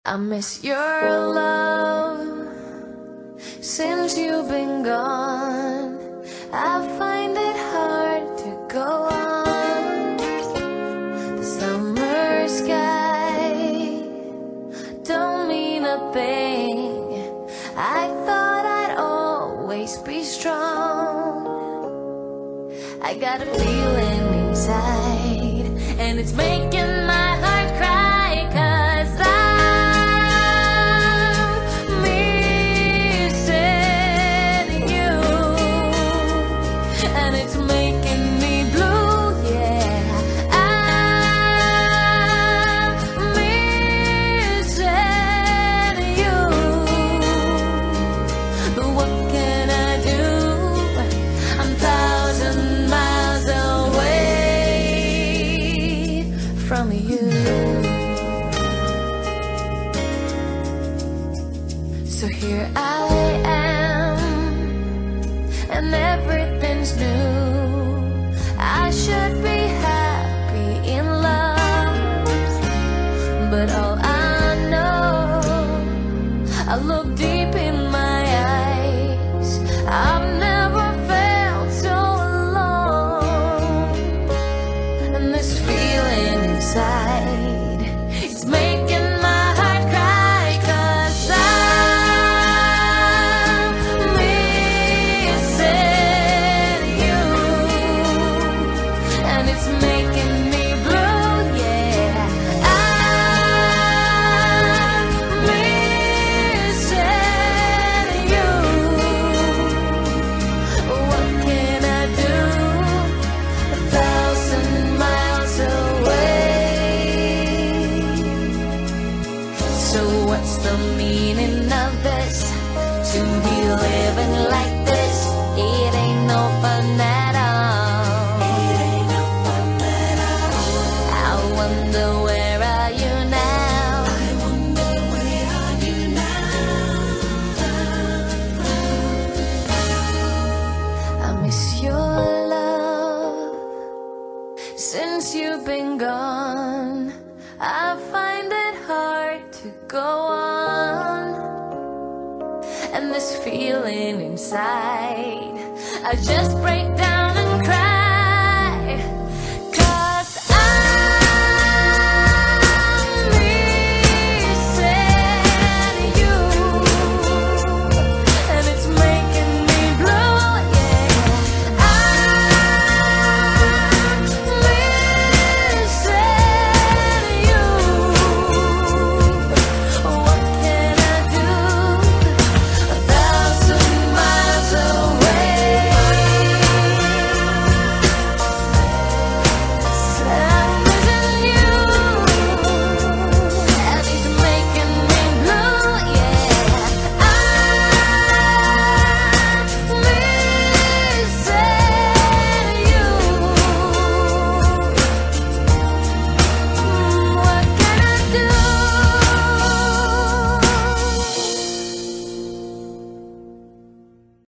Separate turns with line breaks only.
I miss your love since you've been gone. I find it hard to go on. The summer sky don't mean a thing. I thought I'd always be strong. I got a feeling inside, and it's making my heart cry, 'cause I'm missing you, and it's making me blue, yeah. I'm missing you, but what can I do? I'm 1,000 miles away from you. So here I am, and everything's new. I should be happy in love, but all I know, I look deep in my eyes, I've never felt so alone. And this feeling inside, it's making my heart cry, 'cause I'm missing you, and it's making me blue, yeah. I'm missing you. What can I do? 1,000 miles away. So what's the meaning of this? To be living like this, it ain't no fun at all. It ain't no fun at all. I wonder, where are you now? I wonder, where are you now? I miss your love since you've been gone. I find it hard to go on, and this feeling inside, I just break down.